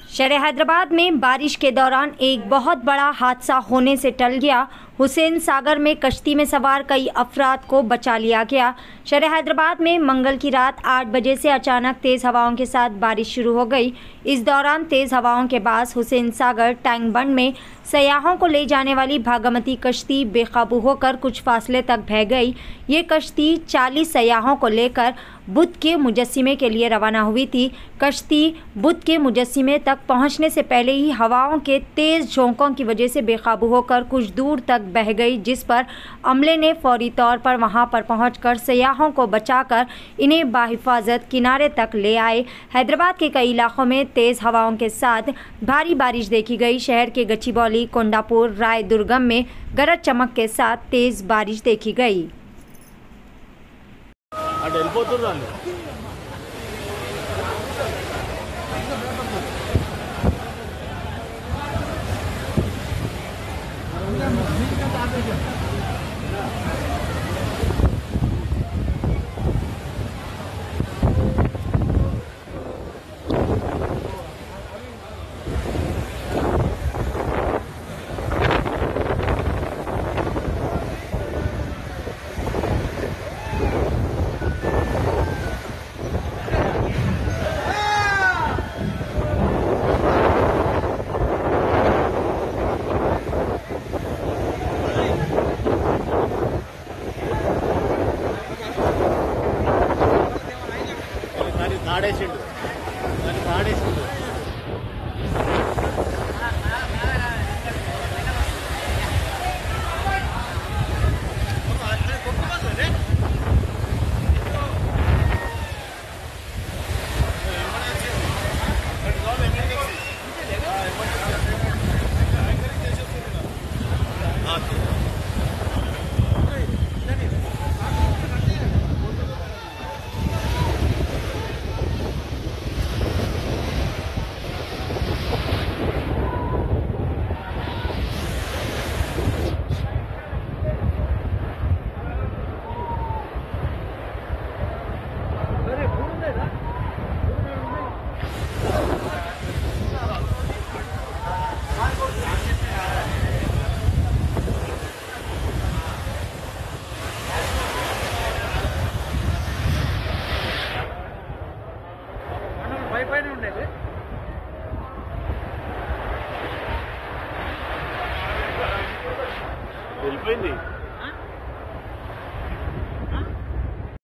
शहर हैदराबाद में बारिश के दौरान एक बहुत बड़ा हादसा होने से टल गया। हुसैन सागर में कश्ती में सवार कई अफराद को बचा लिया गया। शहर हैदराबाद में मंगल की रात 8 बजे से अचानक तेज़ हवाओं के साथ बारिश शुरू हो गई। इस दौरान तेज़ हवाओं के बाद हुसैन सागर टैंक बंड में सयाहों को ले जाने वाली भागमती कश्ती बेकाबू होकर कुछ फासले तक बह गई। ये कश्ती 40 सयाहों को लेकर बुद्ध के मुजस्सिमे के लिए रवाना हुई थी। कश्ती बुद्ध के मुजस्सिमे तक पहुंचने से पहले ही हवाओं के तेज़ झोंकों की वजह से बेकाबू होकर कुछ दूर तक बह गई, जिस पर अमले ने फौरी तौर पर वहां पर पहुंचकर सयाहों को बचाकर इन्हें बाहिफाजत किनारे तक ले आए। हैदराबाद के कई इलाकों में तेज़ हवाओं के साथ भारी बारिश देखी गई। शहर के गच्चीबौली, कोंडापुर, राय दुर्गम में गरज चमक के साथ तेज़ बारिश देखी गई। దాడేసిండు.